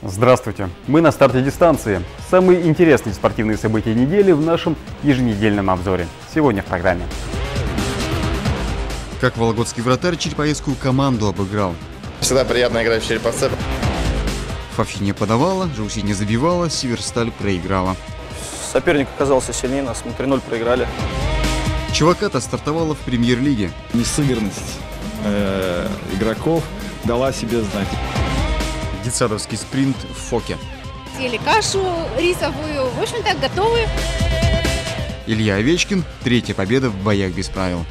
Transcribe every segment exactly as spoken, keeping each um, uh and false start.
Здравствуйте! Мы на старте дистанции. Самые интересные спортивные события недели в нашем еженедельном обзоре. Сегодня в программе. Как вологодский вратарь череповецкую команду обыграл. Всегда приятно играть в Череповце. Фафи не подавала, Жауси не забивала, Северсталь проиграла. Соперник оказался сильнее нас, мы три ноль проиграли. Чуваката стартовала в премьер-лиге. Несыгранность э, игроков дала себе знать. Детсадовский спринт в Фоке. Съели кашу рисовую, в общем-то, готовы. Илья Овечкин. Третья победа в боях без правил.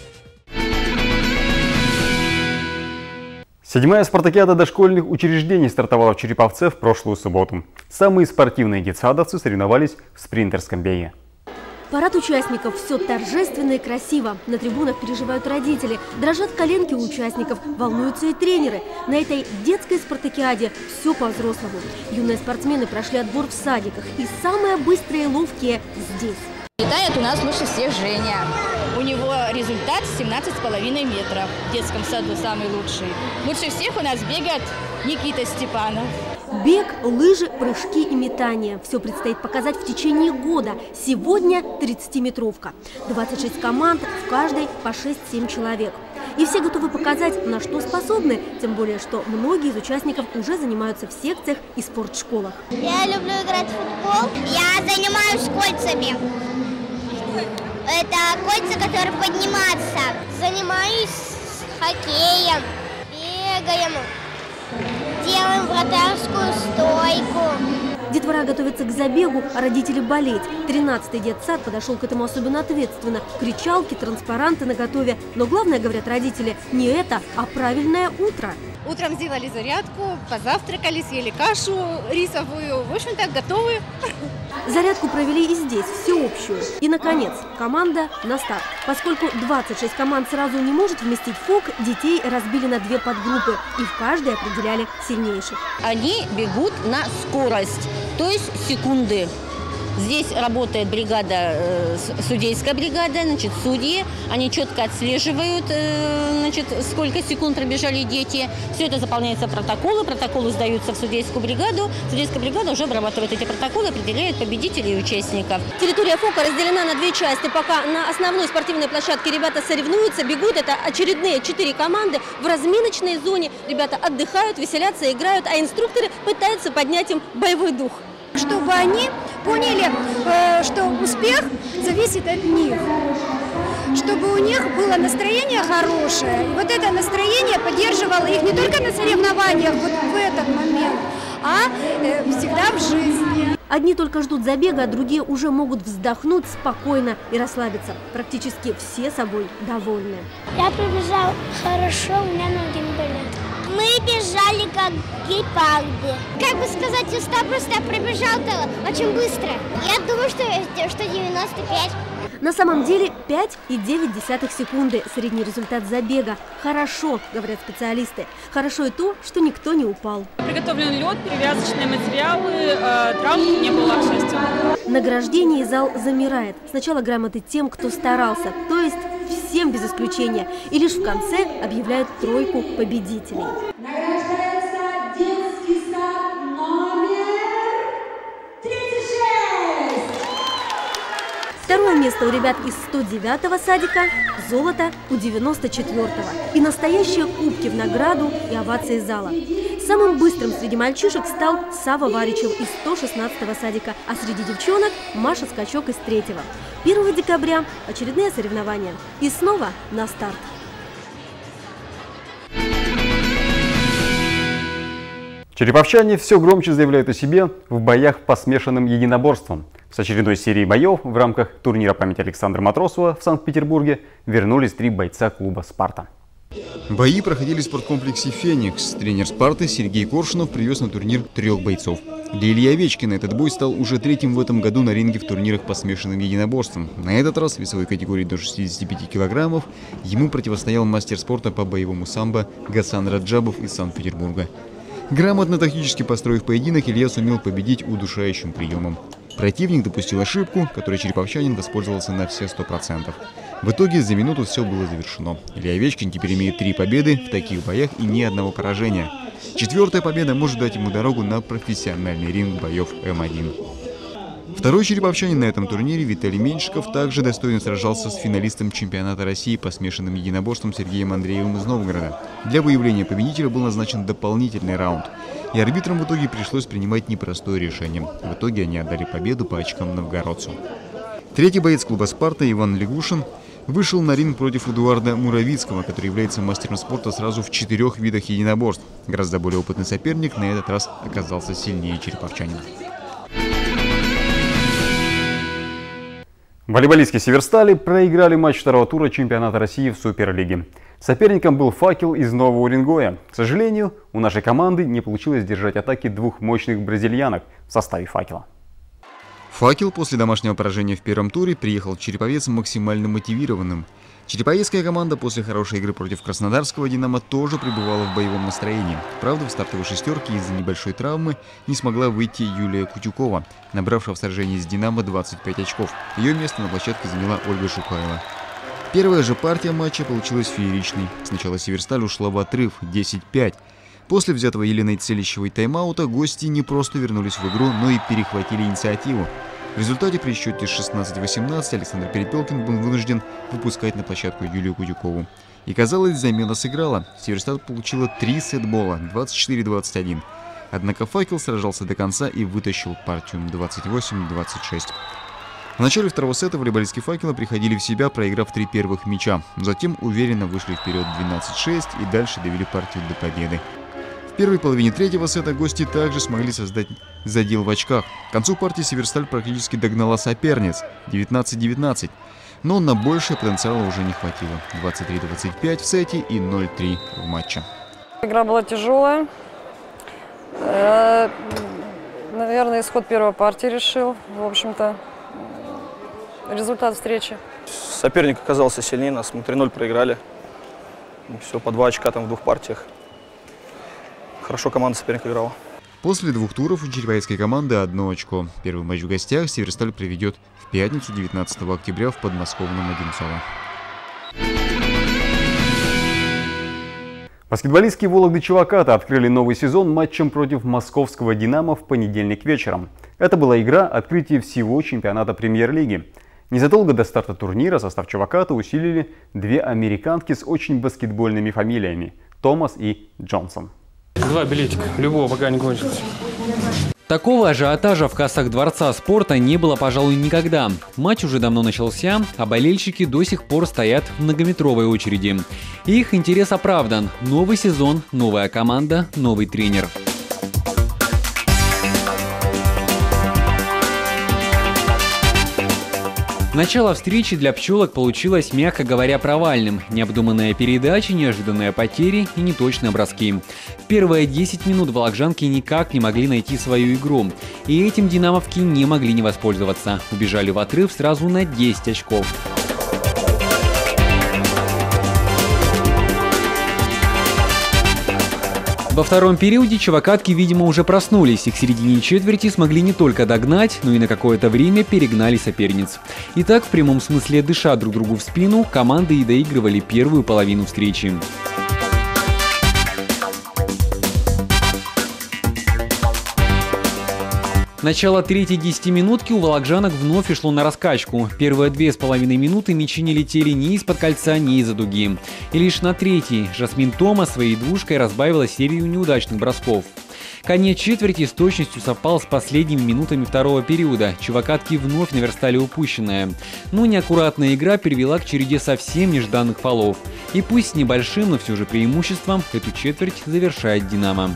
Седьмая спартакиада дошкольных учреждений стартовала в Череповце в прошлую субботу. Самые спортивные детсадовцы соревновались в спринтерском беге. Парад участников. Все торжественно и красиво. На трибунах переживают родители, дрожат коленки у участников, волнуются и тренеры. На этой детской спартакиаде все по-взрослому. Юные спортсмены прошли отбор в садиках. И самые быстрые и ловкие здесь. Летает у нас лучше всех Женя. У него результат семнадцать с половиной метров. В детском саду самый лучший. Лучше всех у нас бегает Никита Степанов. Бег, лыжи, прыжки и метание. Все предстоит показать в течение года. Сегодня тридцатиметровка. двадцать шесть команд, в каждой по шесть-семь человек. И все готовы показать, на что способны. Тем более, что многие из участников уже занимаются в секциях и спортшколах. Я люблю играть в футбол. Я занимаюсь кольцами. Это кольца, которые подниматься. Занимаюсь хоккеем, бегаем. Делаем вратарскую стойку. Детвора готовится к забегу, а родители болеть. Тринадцатый детсад подошел к этому особенно ответственно. Кричалки, транспаранты наготове. Но главное, говорят родители, не это, а правильное утро. Утром сделали зарядку, позавтракали, съели кашу рисовую. В общем-то, готовы. Зарядку провели и здесь, всеобщую. И, наконец, команда на старт. Поскольку двадцать шесть команд сразу не может вместить ФОК, детей разбили на две подгруппы. И в каждой определяли сильнейших. Они бегут на скорость, то есть секунды. Здесь работает бригада, э, судейская бригада, значит, судьи. Они четко отслеживают, э, значит, сколько секунд пробежали дети. Все это заполняется в протоколы. Протоколы сдаются в судейскую бригаду. Судейская бригада уже обрабатывает эти протоколы, определяет победителей и участников. Территория ФОКа разделена на две части. Пока на основной спортивной площадке ребята соревнуются, бегут. Это очередные четыре команды. В разминочной зоне ребята отдыхают, веселятся, играют, а инструкторы пытаются поднять им боевой дух. Чтобы они поняли, что успех зависит от них, чтобы у них было настроение хорошее. И вот это настроение поддерживало их не только на соревнованиях вот в этот момент, а всегда в жизни. Одни только ждут забега, а другие уже могут вздохнуть спокойно и расслабиться. Практически все собой довольны. Я пробежал хорошо, у меня ноги не болят. Мы бежали как гепарды. Как бы сказать, устал, просто я пробежал-то очень быстро. Я думаю, что, что девяносто пять. На самом деле пять и девять десятых секунды – средний результат забега. Хорошо, говорят специалисты. Хорошо и то, что никто не упал. Приготовлен лед, перевязочные материалы, э, травм не было, к счастью. Награждение, зал замирает. Сначала грамоты тем, кто старался, то есть всем без исключения. И лишь в конце объявляют тройку победителей. Награждается детский сад номер тридцать шесть. Второе место у ребят из сто девятого садика, золото у девяносто четвёртого. И настоящие кубки в награду и овации зала. Самым быстрым среди мальчишек стал Сава Варичев из сто шестнадцатого садика, а среди девчонок Маша Скачок из третьего. первого декабря очередные соревнования. И снова на старт. Череповчане все громче заявляют о себе в боях по смешанным единоборствам. С очередной серии боев в рамках турнира памяти Александра Матросова в Санкт-Петербурге вернулись три бойца клуба «Спарта». Бои проходили в спорткомплексе «Феникс». Тренер «Спарты» Сергей Коршунов привез на турнир трех бойцов. Для Ильи Овечкина этот бой стал уже третьим в этом году на ринге в турнирах по смешанным единоборствам. На этот раз в весовой категории до шестидесяти пяти килограммов ему противостоял мастер спорта по боевому самбо Гасан Раджабов из Санкт-Петербурга. Грамотно тактически построив поединок, Илья сумел победить удушающим приемом. Противник допустил ошибку, которой череповчанин воспользовался на все сто процентов. В итоге за минуту все было завершено. Илья Овечкин теперь имеет три победы в таких боях и ни одного поражения. Четвертая победа может дать ему дорогу на профессиональный ринг боев эм один. Второй череповчанин на этом турнире Виталий Меньшиков также достойно сражался с финалистом чемпионата России по смешанным единоборствам Сергеем Андреевым из Новгорода. Для выявления победителя был назначен дополнительный раунд. И арбитрам в итоге пришлось принимать непростое решение. В итоге они отдали победу по очкам новгородцу. Третий боец клуба «Спарта» Иван Лягушин вышел на ринг против Эдуарда Муравицкого, который является мастером спорта сразу в четырех видах единоборств. Гораздо более опытный соперник на этот раз оказался сильнее череповчанина. Волейболистки «Северстали» проиграли матч второго тура чемпионата России в Суперлиге. Соперником был «Факел» из Нового Уренгоя. К сожалению, у нашей команды не получилось держать атаки двух мощных бразильянок в составе «Факела». «Факел» после домашнего поражения в первом туре приехал в Череповец максимально мотивированным. Череповецкая команда после хорошей игры против краснодарского «Динамо» тоже пребывала в боевом настроении. Правда, в стартовой шестерке из-за небольшой травмы не смогла выйти Юлия Кутюкова, набравшая в сражении с «Динамо» двадцать пять очков. Ее место на площадке заняла Ольга Шухаева. Первая же партия матча получилась фееричной. Сначала «Северсталь» ушла в отрыв десять пять. После взятого Еленой Целищевой тайм-аута гости не просто вернулись в игру, но и перехватили инициативу. В результате при счете шестнадцать восемнадцать Александр Перепелкин был вынужден выпускать на площадку Юлию Кутюкову. И казалось, замена сыграла. Северсталь получила три сетбола – двадцать четыре двадцать один. Однако «Факел» сражался до конца и вытащил партию двадцать восемь двадцать шесть. В начале второго сета волейболистки «Факела» приходили в себя, проиграв три первых мяча. Затем уверенно вышли вперед двенадцать шесть и дальше довели партию до победы. В первой половине третьего сета гости также смогли создать задел в очках. К концу партии «Северсталь» практически догнала соперниц девятнадцать девятнадцать. Но на большее потенциала уже не хватило. двадцать три двадцать пять в сете и ноль три в матче. Игра была тяжелая. Наверное, исход первой партии решил, в общем-то, результат встречи. Соперник оказался сильнее нас, мы три ноль проиграли. Все, по два очка там в двух партиях. Хорошо команда соперника играла. После двух туров у череповецкой команды одно очко. Первый матч в гостях «Северсталь» проведет в пятницу девятнадцатого октября в подмосковном Одинцово. Баскетболистки Вологды Чуваката открыли новый сезон матчем против московского «Динамо» в понедельник вечером. Это была игра открытия всего чемпионата премьер-лиги. Незадолго до старта турнира состав Чуваката усилили две американки с очень баскетбольными фамилиями – Томас и Джонсон. Два билетика, любого, пока не кончился. Такого ажиотажа в кассах Дворца спорта не было, пожалуй, никогда. Матч уже давно начался, а болельщики до сих пор стоят в многометровой очереди. И их интерес оправдан. Новый сезон, новая команда, новый тренер. Начало встречи для пчелок получилось, мягко говоря, провальным. Необдуманная передача, неожиданные потери и неточные броски. В первые десять минут вологжанки никак не могли найти свою игру. И этим динамовки не могли не воспользоваться. Убежали в отрыв сразу на десять очков. Во втором периоде чувакатки, видимо, уже проснулись и к середине четверти смогли не только догнать, но и на какое-то время перегнали соперниц. Итак, в прямом смысле дыша друг другу в спину, команды и доигрывали первую половину встречи. Начало третьей десятиминутки у вологжанок вновь шло на раскачку. Первые две с половиной минуты мячи не летели ни из-под кольца, ни из-за дуги. И лишь на третьей Жасмин Тома своей двушкой разбавила серию неудачных бросков. Конец четверти с точностью совпал с последними минутами второго периода. Чувакатки вновь наверстали упущенное. Но неаккуратная игра привела к череде совсем нежданных фолов. И пусть с небольшим, но все же преимуществом эту четверть завершает «Динамо».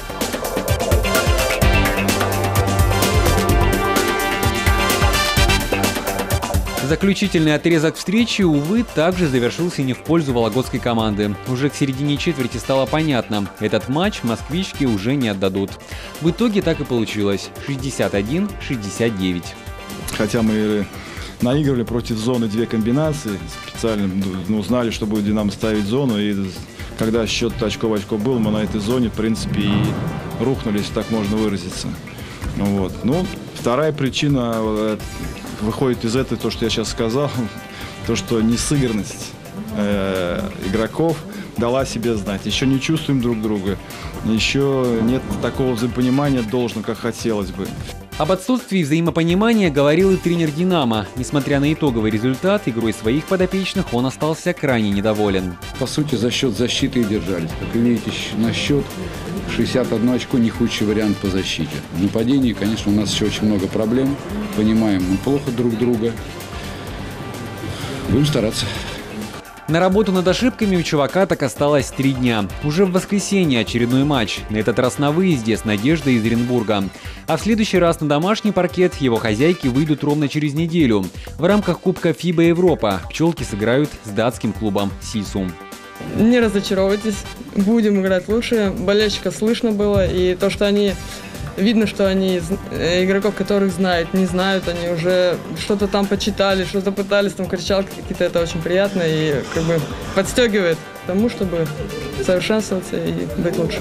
Заключительный отрезок встречи, увы, также завершился не в пользу вологодской команды. Уже к середине четверти стало понятно, этот матч москвички уже не отдадут. В итоге так и получилось – шестьдесят один шестьдесят девять. Хотя мы наигрывали против зоны две комбинации, специально ну, знали, что будет «Динамо» ставить зону, и когда счет очко в очко был, мы на этой зоне, в принципе, и рухнули, если так можно выразиться. Вот. Ну, вторая причина выходит из этого, то, что я сейчас сказал, то, что несыгранность э, игроков дала себе знать. Еще не чувствуем друг друга. еще нет такого взаимопонимания должного, как хотелось бы. Об отсутствии взаимопонимания говорил и тренер «Динамо». Несмотря на итоговый результат, игрой своих подопечных он остался крайне недоволен. По сути, за счет защиты и держались. Как вы видите, на счет шестьдесят одно очко не худший вариант по защите. В нападении, конечно, у нас еще очень много проблем. Понимаем мы плохо друг друга. Будем стараться. На работу над ошибками у чувака так осталось три дня. Уже в воскресенье очередной матч, на этот раз на выезде с Надеждой из Оренбурга. А в следующий раз на домашний паркет его хозяйки выйдут ровно через неделю. В рамках Кубка ФИБА Европа пчелки сыграют с датским клубом СИСУ. Не разочаровывайтесь, будем играть лучше. Болельщиков слышно было, и то, что они... Видно, что они игроков, которых знают, не знают, они уже что-то там почитали, что-то пытались, там кричалки какие-то, это очень приятно и как бы подстегивает к тому, чтобы совершенствоваться и быть лучше.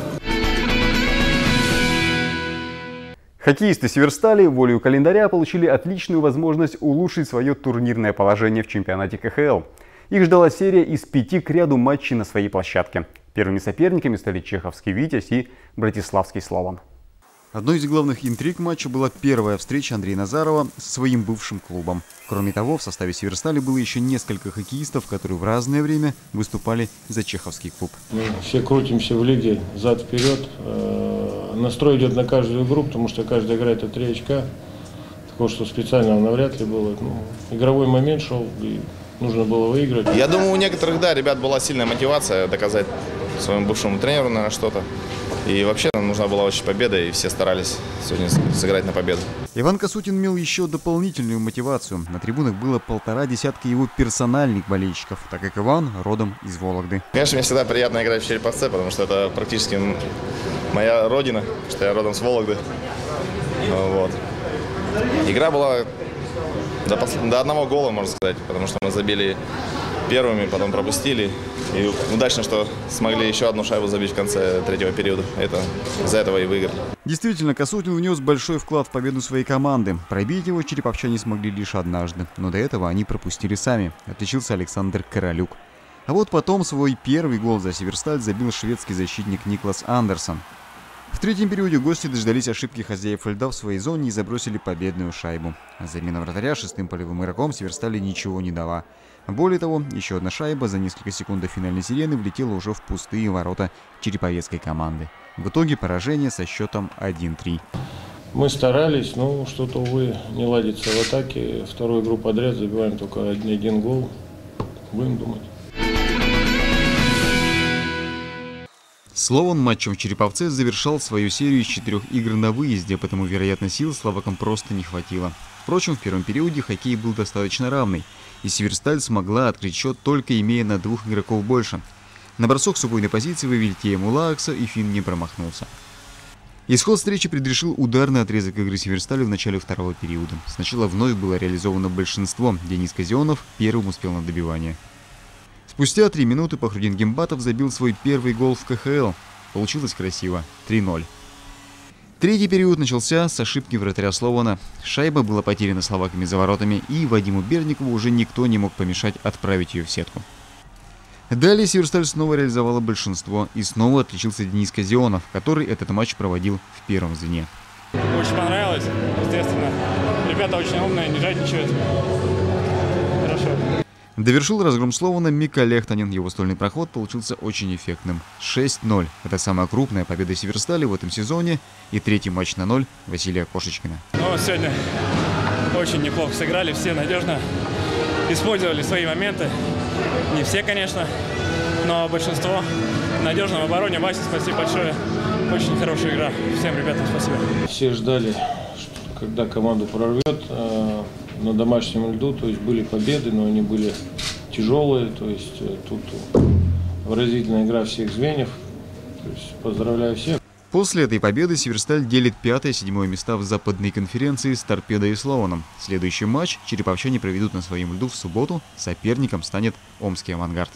Хоккеисты Северстали волею календаря получили отличную возможность улучшить свое турнирное положение в чемпионате ка ха эл. Их ждала серия из пяти к ряду матчей на своей площадке. Первыми соперниками стали чеховский «Витязь» и братиславский «Слован». Одной из главных интриг матча была первая встреча Андрея Назарова со своим бывшим клубом. Кроме того, в составе Северстали было еще несколько хоккеистов, которые в разное время выступали за чеховский клуб. Мы все крутимся в лиге зад-вперед. Настрой идет на каждую игру, потому что каждая игра — это три очка. Такого, что специально навряд ли было. Ну, игровой момент шел, и нужно было выиграть. Я думаю, у некоторых, да, ребят была сильная мотивация доказать своему бывшему тренеру, наверное, что-то. И вообще нам нужна была очень победа, и все старались сегодня сыграть на победу. Иван Косутин имел еще дополнительную мотивацию. На трибунах было полтора десятка его персональных болельщиков, так как Иван родом из Вологды. Конечно, мне всегда приятно играть в Череповце, потому что это практически моя родина, что я родом с Вологды. Вот. Игра была до, пос... до одного гола, можно сказать, потому что мы забили первыми, потом пропустили. И удачно, что смогли еще одну шайбу забить в конце третьего периода. Это из-за этого и выиграли. Действительно, Косутин внес большой вклад в победу своей команды. Пробить его череповчане смогли лишь однажды. Но до этого они пропустили сами. Отличился Александр Королюк. А вот потом свой первый гол за Северсталь забил шведский защитник Никлас Андерсон. В третьем периоде гости дождались ошибки хозяев льда в своей зоне и забросили победную шайбу. Замена вратаря шестым полевым игроком Северстали ничего не дала. Более того, еще одна шайба за несколько секунд до финальной сирены влетела уже в пустые ворота череповецкой команды. В итоге поражение со счетом один-три. Мы старались, но что-то, увы, не ладится в атаке. Вторую игру подряд забиваем только один, один гол. Будем думать. Слован матчем в Череповце завершал свою серию из четырех игр на выезде, потому, вероятно, сил словакам просто не хватило. Впрочем, в первом периоде хоккей был достаточно равный, и Северсталь смогла открыть счет, только имея на двух игроков больше. На бросок с убойной позиции вывели Теему Лаакса, и финн не промахнулся. Исход встречи предрешил ударный отрезок игры Северстали в начале второго периода. Сначала вновь было реализовано большинство. Денис Казионов первым успел на добивание. Спустя три минуты Пахрудин Гимбатов забил свой первый гол в ка ха эл. Получилось красиво. три ноль. Третий период начался с ошибки вратаря Слована. Шайба была потеряна словаками за воротами, и Вадиму Берникову уже никто не мог помешать отправить ее в сетку. Далее Северсталь снова реализовала большинство, и снова отличился Денис Казионов, который этот матч проводил в первом звене. Очень понравилось, естественно. Ребята очень умные, не жадничают. Хорошо. Довершил разгром Слована Мика Лехтанин. Его стольный проход получился очень эффектным. шесть ноль. Это самая крупная победа Северстали в этом сезоне. И третий матч на ноль Василия Кошечкина. Ну, сегодня очень неплохо сыграли, все надежно использовали свои моменты. Не все, конечно, но большинство. Надежно в обороне. Вася, спасибо большое. Очень хорошая игра. Всем ребятам спасибо. Все ждали, когда команду прорвет на домашнем льду, то есть были победы, но они были тяжелые, то есть тут выразительная игра всех звеньев, то есть поздравляю всех. После этой победы Северсталь делит пятое и седьмое места в западной конференции с Торпедой и Слованом. Следующий матч череповчане проведут на своем льду в субботу, соперником станет Омский Авангард.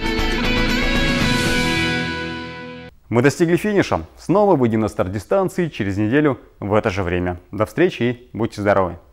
Мы достигли финиша. Снова выйдем на старт дистанции через неделю в это же время. До встречи и будьте здоровы!